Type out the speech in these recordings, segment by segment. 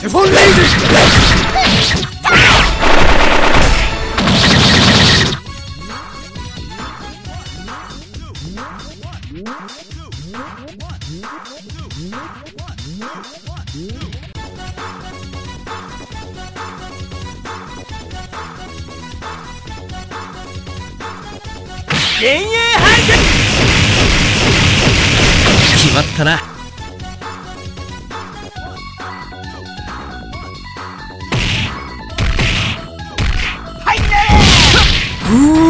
テフォンレイズ。幻影排除。決まったな。はいねー。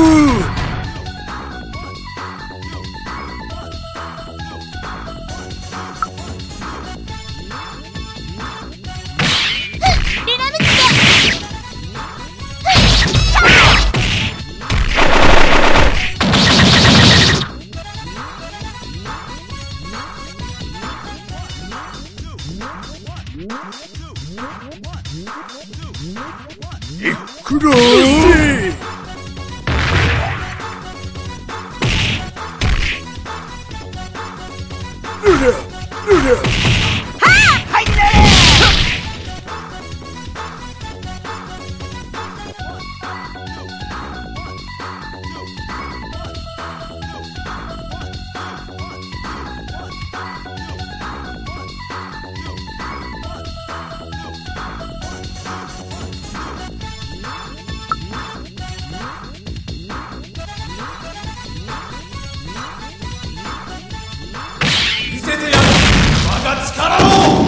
クロー。見せてやる我が力を。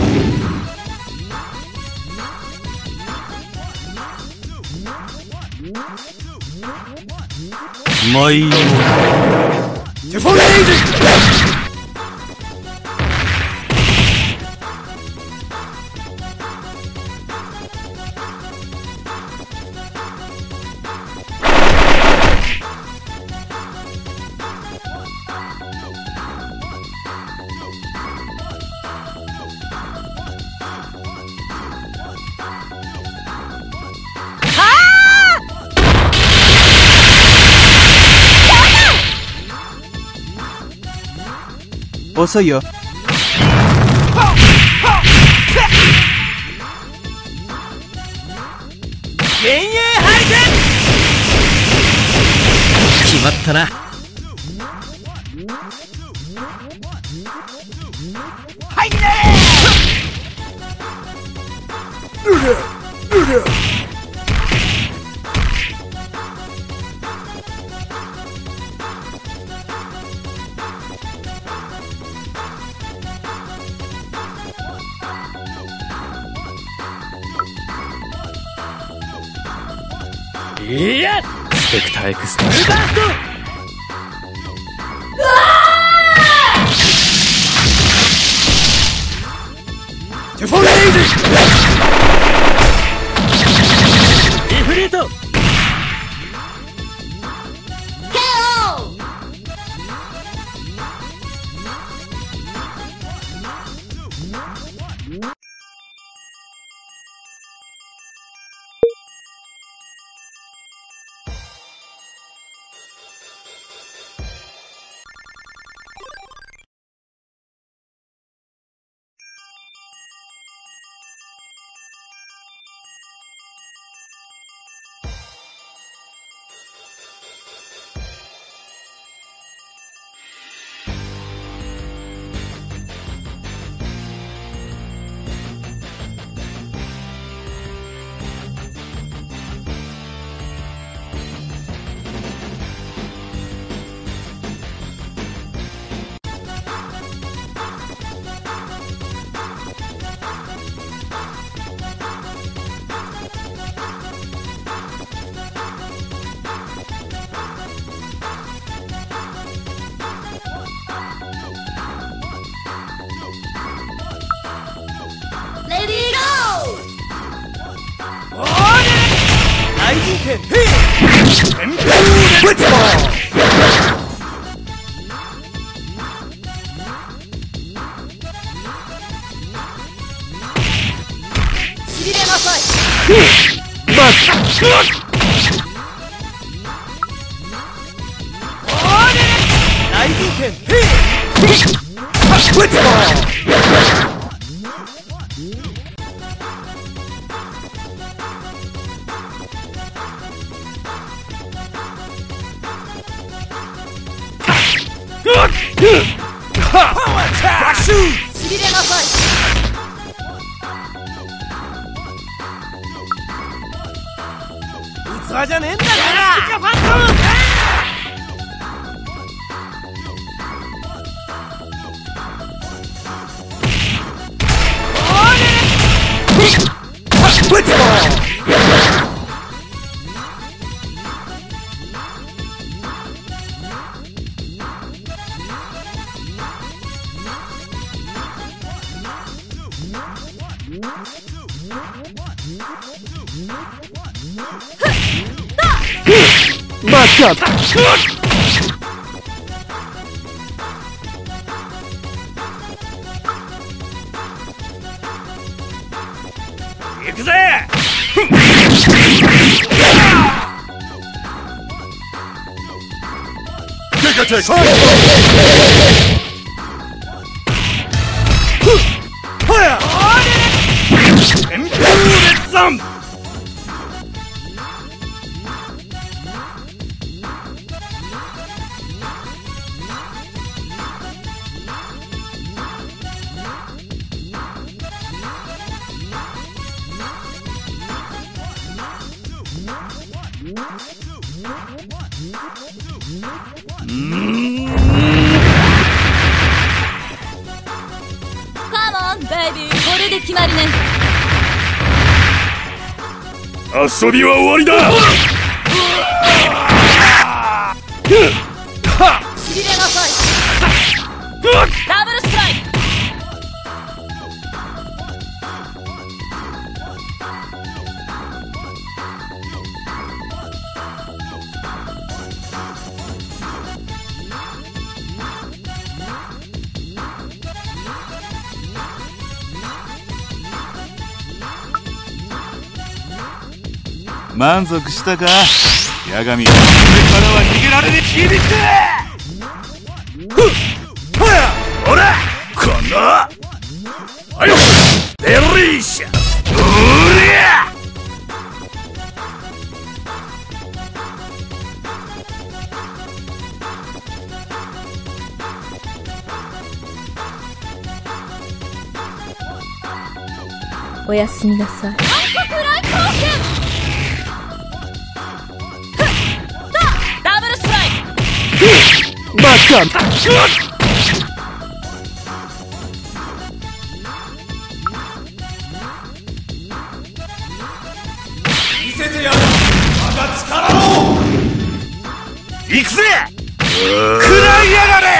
マイテフォンレイズ。遅いよ。幻影排除。決まったな。はいねー。いや、スペクターエクストラバースト。テフォンレイズ。イフリート。 さい。器じゃねえんだから。ファントム。 マッチアップ。 行くぜ。 カモンベイビー、これで決まりね。 遊びは終わりだ。 しびれなさい。ダブルストライク。 満足したか、八神。これからは逃げられねえ。響け。 ほらこのはいデリシャス。うりゃおやすみなさい。暗黒来光線。ダブルストライク。 マッチアップ。 見せてやる我が力を。行くぜ。食らいやがれ。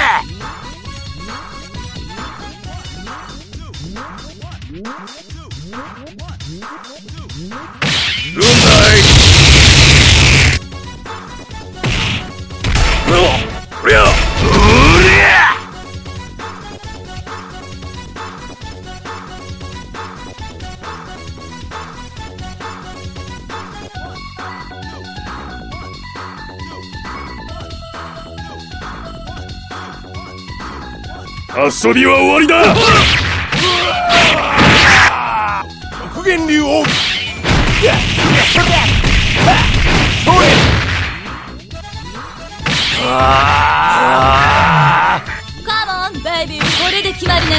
どんだい。おりゃうりゃ。遊びは終わりだ。極限流を。 カモンベイビー、これで決まりね。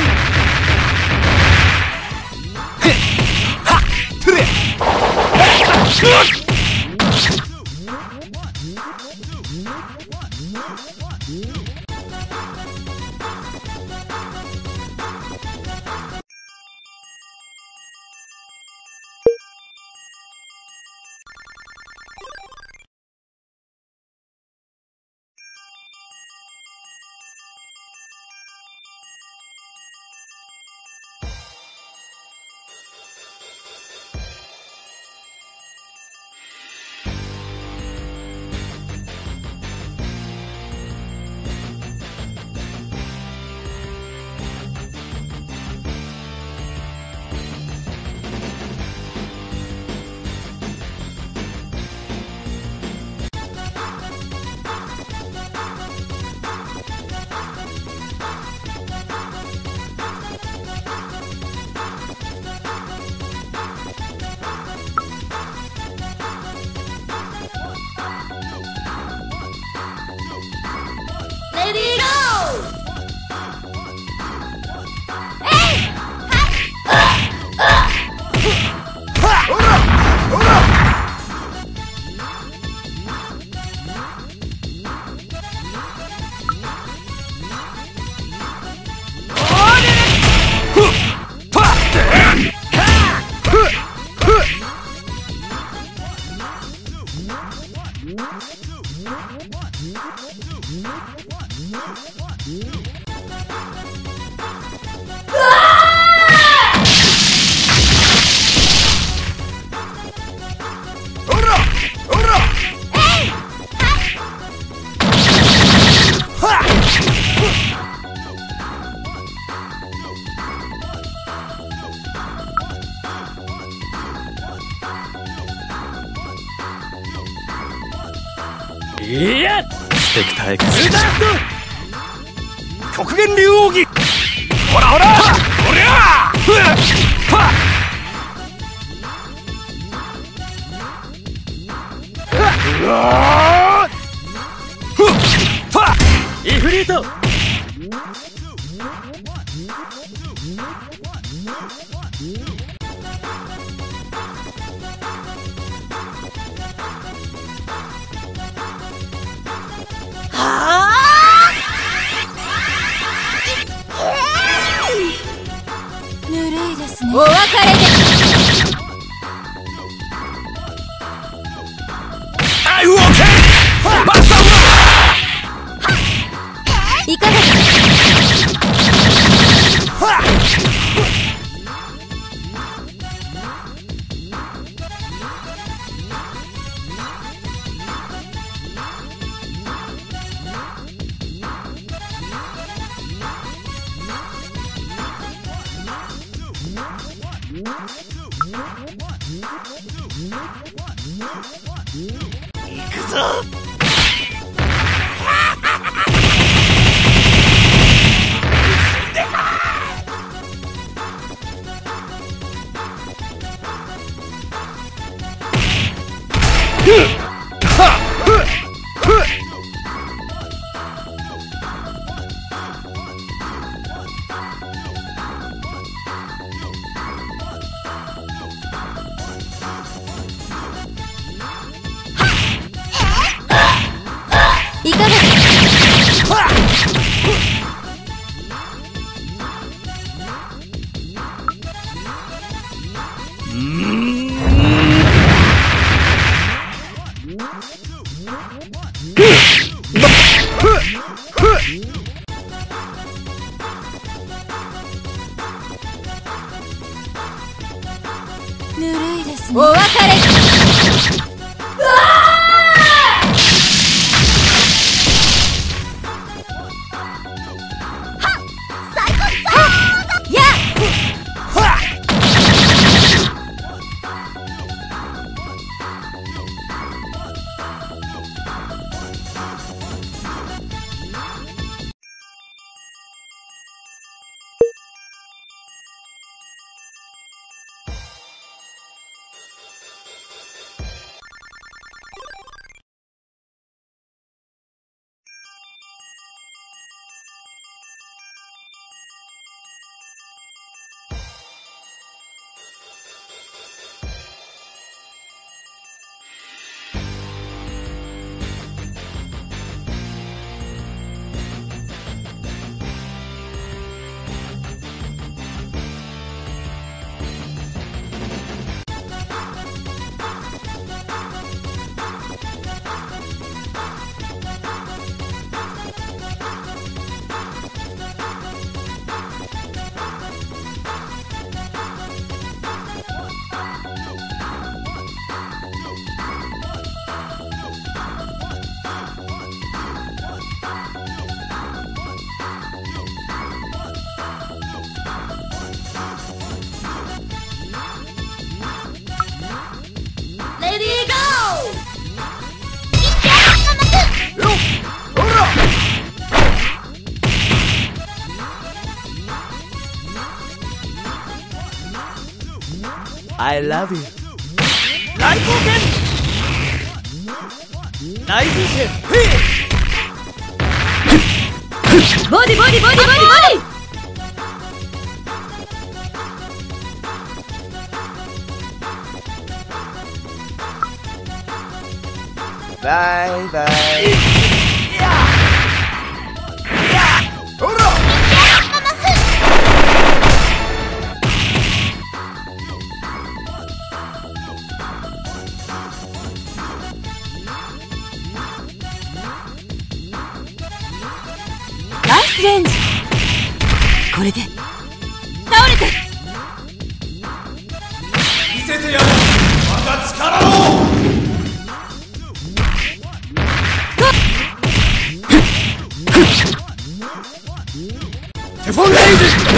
いやスペクターエクスタ極限竜奥義。ほらほらおりゃうわイフリートぬるいですね。お別れです。 I will take バサいかがですか。 行くぞ。 いかがですか。ぬるいですね。お別れ。うわ I love you 大冒険大冒険ボディボディボディボディボディ。 バイバイほらナイスレンジ。これで倒れて。 見せてやる我が力を。テフォンレイズ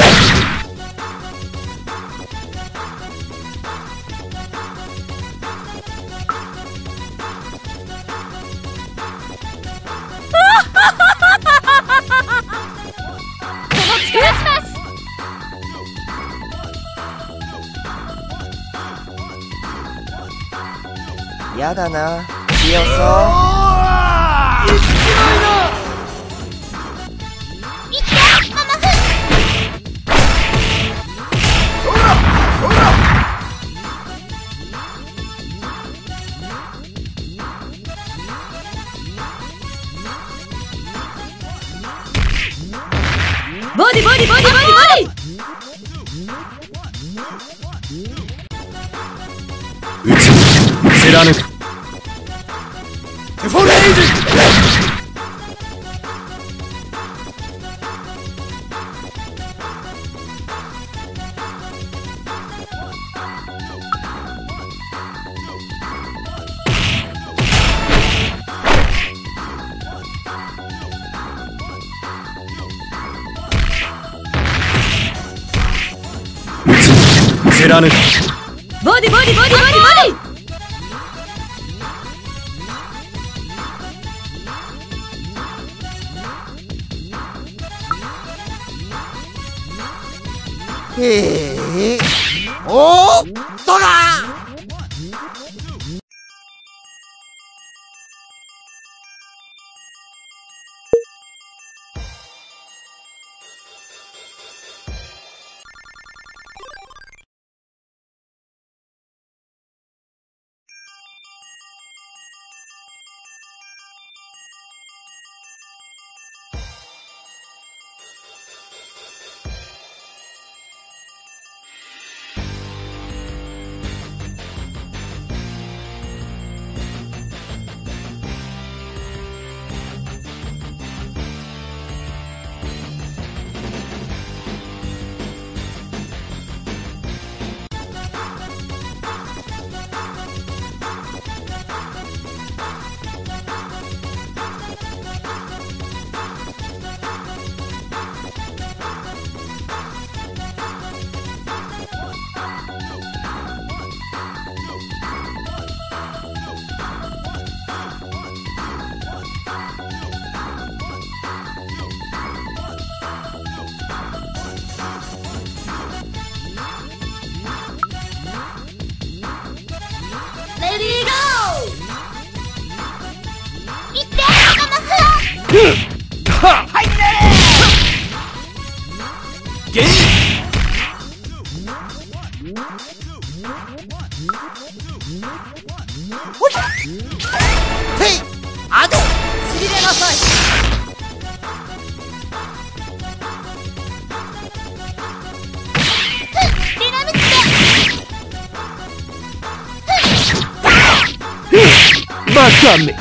やだな、強そう。 いってママフ。ボディボディボディボディボディ。 撃ち貫く。テフォレイズ。貫く。 ボディボディボディボディボディ。 おーっとだ。レディーゴー。いってママフ。 入れゲイへい、アド。 しびれなさい。デナミック。 バカめ。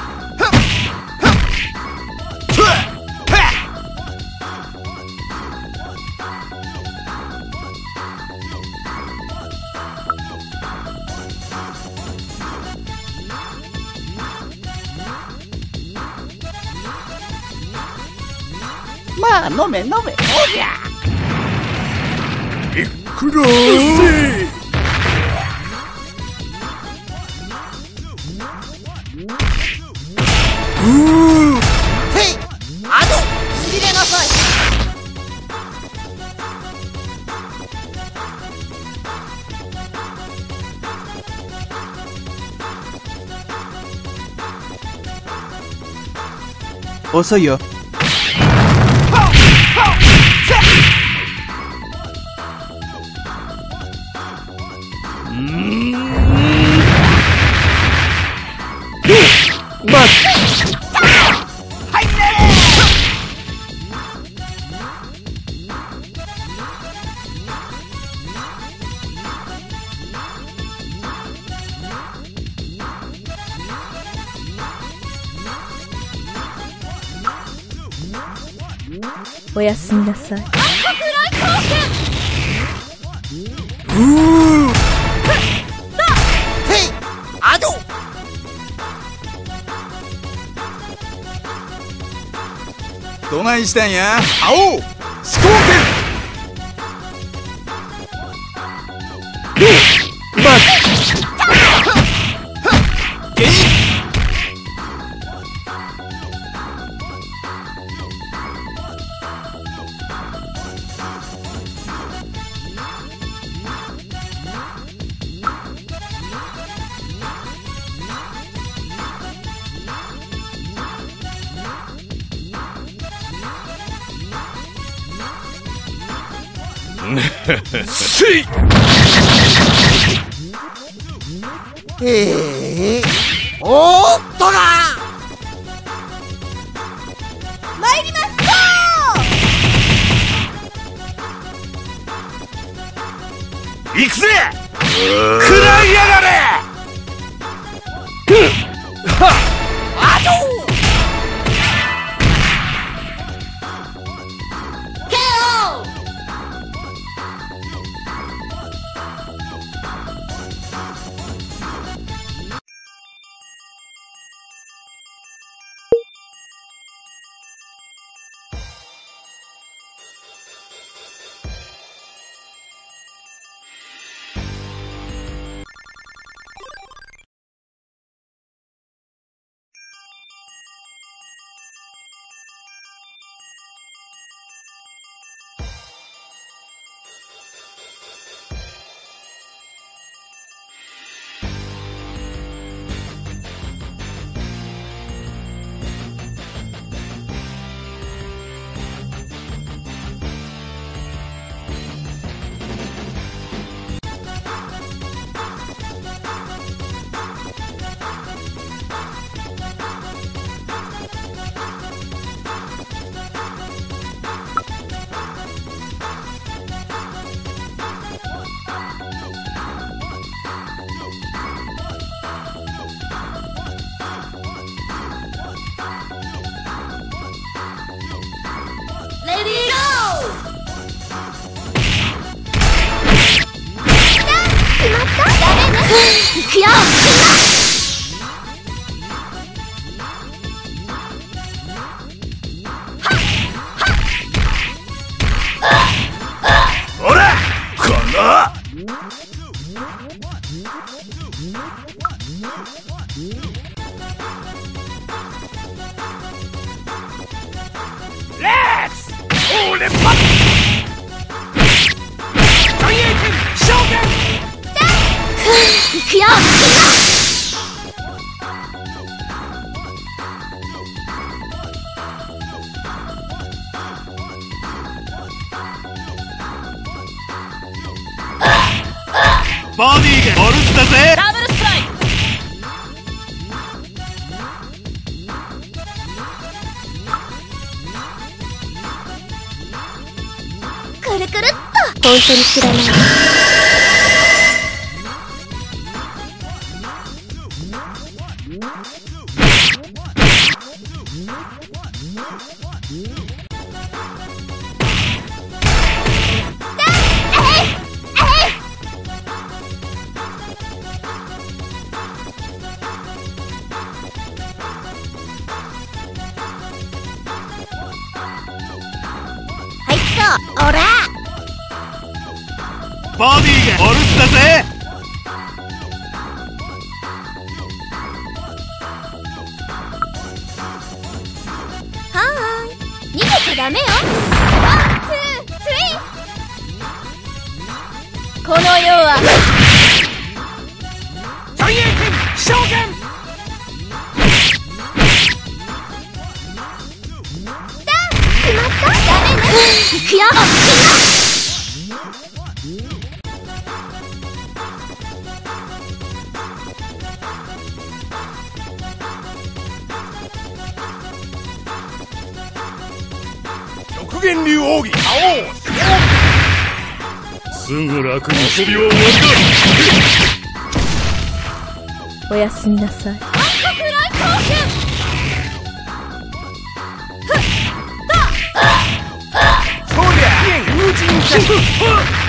まあ飲め飲め。おりゃ。 いくらー。 へい、アド。 しびれなさい。 遅いよ。 バおやすみなさい。 へい、アド。 どないしたんや青思考バゲイせい。 おーっとだ。 参ります。 行くぜ。食らいやがれ。 あど。 行くよ。 ほらこのレッツオーレンパッ大英剣召喚。 行くよ。 ボディがお留守だぜ。 ダブルストライク。くるくるっと。本当に知らない。オラボディがお留守だぜ。 はーい、逃げちゃダメよ。ワン、ツー、スリー。この世は大英剣召喚。 決まった。ダメね。行くよ。 極限流奥義覇王。すぐ楽に遊びは終わりだ。 おやすみなさい。暗黒来光線。 そりゃ風神剣。